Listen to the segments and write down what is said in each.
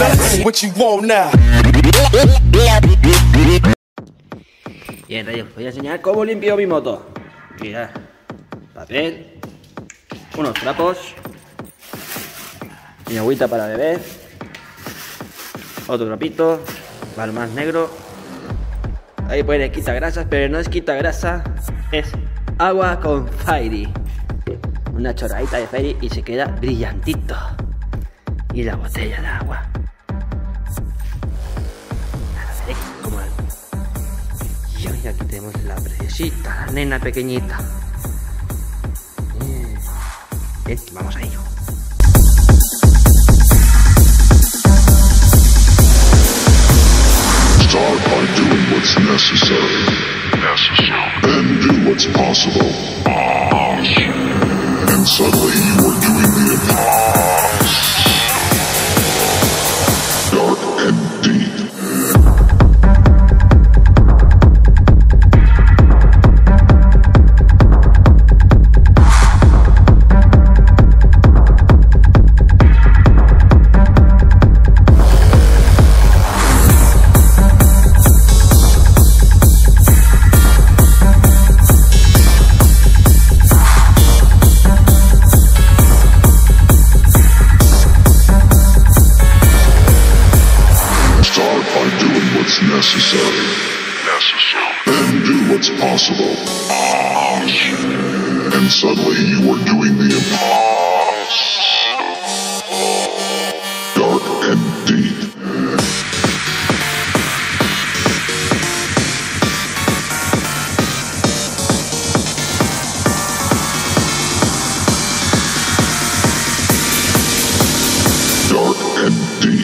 What you want now? Bien, rayos, os voy a enseñar cómo limpio mi moto. Mirad, papel, unos trapos, mi agüita para beber, otro trapito, para más negro. Ahí pone quita grasas, pero no es quita grasa, es agua con Fairy. Una chorradita de Fairy y se queda brillantito. Y la botella de agua. Y aquí tenemos la preciosita, la nena pequeñita. Bien, vamos a ello. Start by doing what's necessary. Then do what's possible. And suddenly you are doing the impossible. Dark and deep. Necessary. Then do what's possible. And suddenly you are doing the impossible. Dark and deep. Dark and deep.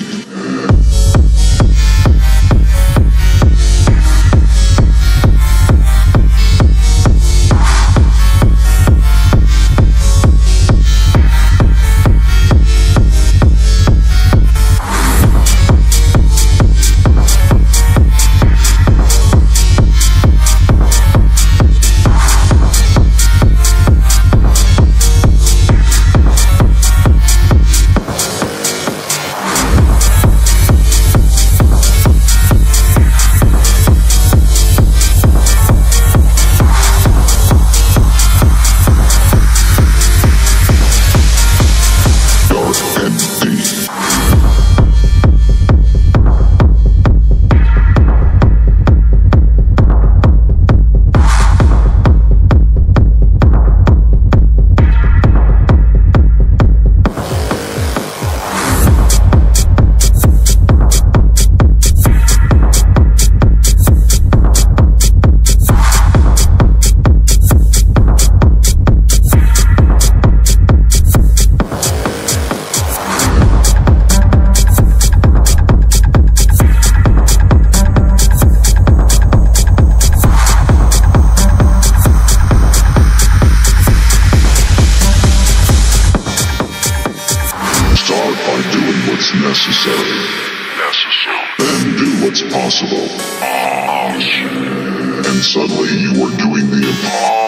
Necessary. Then do what's possible. And suddenly you are doing the impossible.